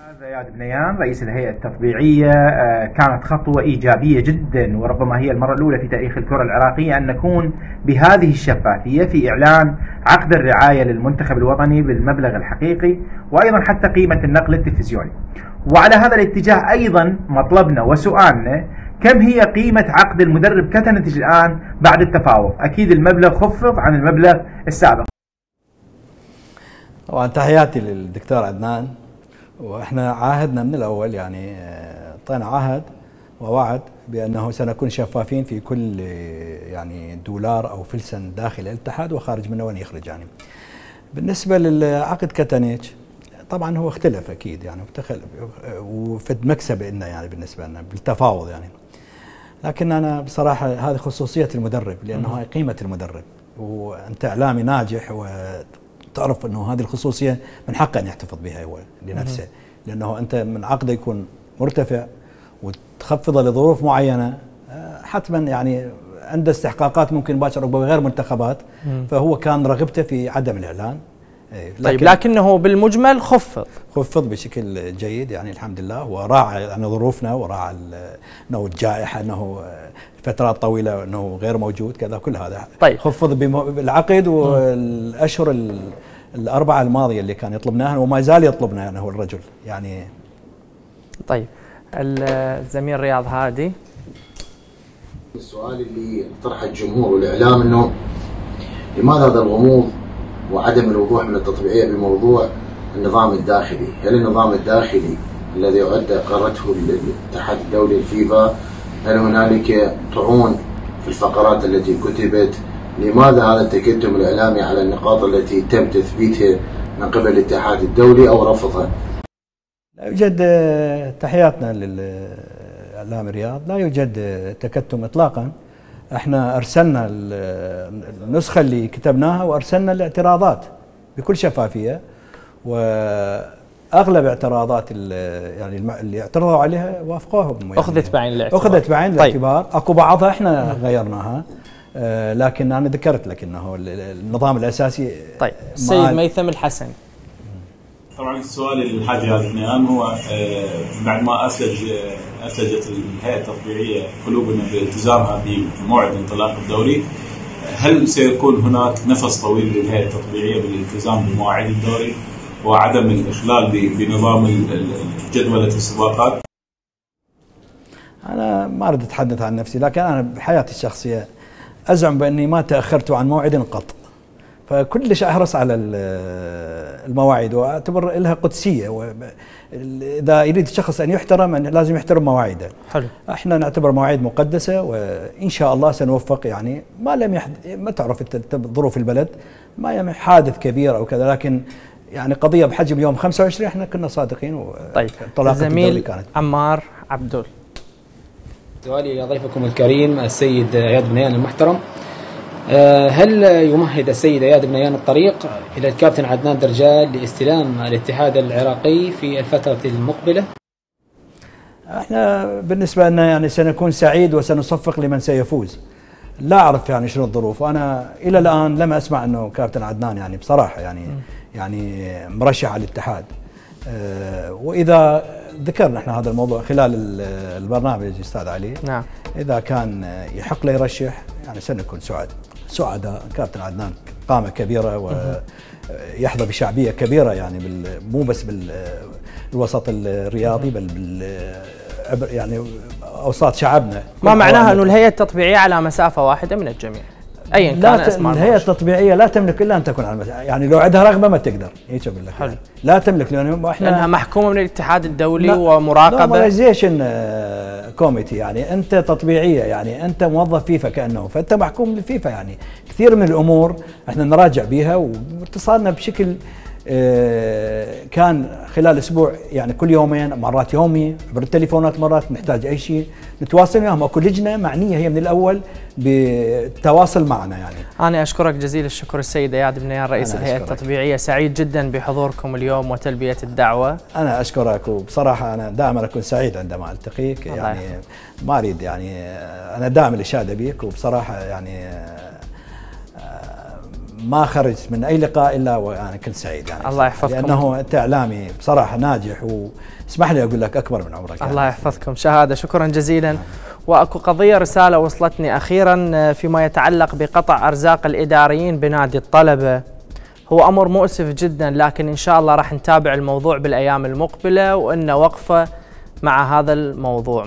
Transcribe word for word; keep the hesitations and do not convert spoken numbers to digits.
زياد بنيان رئيس الهيئة التطبيعية، كانت خطوة إيجابية جدا، وربما هي المرة الأولى في تاريخ الكرة العراقية أن نكون بهذه الشفافية في إعلان عقد الرعاية للمنتخب الوطني بالمبلغ الحقيقي، وأيضا حتى قيمة النقل التلفزيوني. وعلى هذا الاتجاه أيضا مطلبنا وسؤالنا: كم هي قيمة عقد المدرب كتنتج الآن بعد التفاوض؟ أكيد المبلغ خفض عن المبلغ السابق. طبعا تحياتي للدكتور عدنان، واحنا عاهدنا من الاول، يعني اعطينا عهد ووعد بانه سنكون شفافين في كل يعني دولار او فلسن داخل الاتحاد وخارج منه وين يخرج. يعني بالنسبه للعقد كتنيج طبعا هو اختلف اكيد، يعني وفد مكسب لنا يعني بالنسبه لنا بالتفاوض يعني، لكن انا بصراحه هذه خصوصيه المدرب، لانه هاي قيمه المدرب، وانت اعلامي ناجح و تعرف انه هذه الخصوصيه من حقه ان يحتفظ بها هو لنفسه، لانه انت من عقده يكون مرتفع وتخفضه لظروف معينه، حتما يعني عنده استحقاقات ممكن مباشره بغير منتخبات، فهو كان رغبته في عدم الاعلان. لكن طيب لكنه بالمجمل خفض خفض بشكل جيد يعني الحمد لله، وراعى يعني ظروفنا، وراعى انه الجائحه، انه فترات طويله انه غير موجود كذا، كل هذا طيب خفض بالعقد. والاشهر الاربعه الماضيه اللي كان يطلبناها وما زال يطلبنا يعني هو الرجل يعني. طيب الزميل رياض هادي، السؤال اللي طرحه الجمهور والاعلام انه لماذا هذا الغموض وعدم الوضوح من التطبيعيه بموضوع النظام الداخلي؟ هل النظام الداخلي الذي أعد قرته الاتحاد الدولي الفيفا، هل هنالك طعون في الفقرات التي كتبت؟ لماذا هذا التكتم الإعلامي على النقاط التي تم تثبيتها من قبل الاتحاد الدولي أو رفضها؟ لا يوجد، تحياتنا للإعلام رياض، لا يوجد تكتم إطلاقا. احنا أرسلنا النسخة اللي كتبناها وأرسلنا الاعتراضات بكل شفافية، واغلب اعتراضات يعني اللي اعترضوا عليها وافقوهم، يعني اخذت بعين الاعتبار. اخذت بعين الاعتبار. طيب. اكو بعضها احنا غيرناها، آه لكن انا ذكرت لك انه النظام الاساسي. طيب السيد ميثم الحسن. طبعا السؤال للحاج رياض بنيان هو آه بعد ما اسلج آه اسلجت الهيئه التطبيعيه قلوبنا بالتزامها بموعد انطلاق الدوري، هل سيكون هناك نفس طويل للهيئه التطبيعيه بالالتزام بمواعيد الدوري وعدم الإخلال بنظام جدولة السباقات؟ أنا ما أريد أتحدث عن نفسي، لكن أنا بحياتي الشخصية أزعم بأني ما تأخرت عن موعد قط، فكلش أحرص على المواعيد وأعتبر لها قدسية، إذا يريد الشخص أن يحترم أن لازم يحترم مواعيده. حلو. احنا نعتبر مواعيد مقدسة، وإن شاء الله سنوفق. يعني ما لم يحد ما تعرف ظروف البلد، ما يم حادث كبير أو كذا، لكن يعني قضية بحجم اليوم خمسة وعشرين احنا كنا صادقين. طيب الزميل كانت عمار عبدول، سؤالي لضيفكم الكريم السيد اياد بنيان المحترم، هل يمهد السيد اياد بنيان الطريق الى الكابتن عدنان درجال لاستلام الاتحاد العراقي في الفترة المقبلة؟ احنا بالنسبة لنا يعني سنكون سعيد وسنصفق لمن سيفوز. لا اعرف يعني شنو الظروف، وانا الى الان لم اسمع انه كابتن عدنان يعني بصراحة يعني م. يعني مرشح على الاتحاد. أه واذا ذكرنا احنا هذا الموضوع خلال البرنامج استاذ علي، نعم، اذا كان يحق له يرشح يعني سنكون سعد سعداء. كابتن عدنان قامة كبيرة ويحظى بشعبية كبيرة، يعني مو بس بالوسط الرياضي بل بال يعني اوساط شعبنا. ما معناها انه الهيئة التطبيعية على مسافة واحدة من الجميع ايا كان اسماء الهيئة التطبيعية لا تملك الا ان تكون على المسافة، يعني لو عندها رغبة ما تقدر، هيك اقول لك. يعني لا تملك، لانه احنا لانها محكومة من الاتحاد الدولي ومراقبة نورماليزيشن كوميتي، يعني انت تطبيعية، يعني انت موظف فيفا كانه، فانت محكوم للفيفا. يعني كثير من الامور احنا نراجع بها، واتصالنا بشكل كان خلال اسبوع، يعني كل يومين، مرات يومي عبر التليفونات، مرات نحتاج اي شيء نتواصل وياهم. اكو لجنه معنيه هي من الاول بالتواصل معنا. يعني انا اشكرك جزيل الشكر السيد اياد بنيان رئيس الهيئه التطبيعيه، سعيد جدا بحضوركم اليوم وتلبيه الدعوه. انا اشكرك، وبصراحه انا دائما اكون سعيد عندما التقيك، يعني ما اريد يعني انا دائما الاشاده بك، وبصراحه يعني ما خرجت من اي لقاء الا وانا كنت سعيد يعني. الله يحفظكم. لانه انت اعلامي بصراحه ناجح، واسمح لي اقول لك اكبر من عمرك. الله يعني. يحفظكم، شهاده، شكرا جزيلا. واكو قضيه رساله وصلتني اخيرا فيما يتعلق بقطع ارزاق الاداريين بنادي الطلبه. هو امر مؤسف جدا، لكن ان شاء الله راح نتابع الموضوع بالايام المقبله وان وقفه مع هذا الموضوع.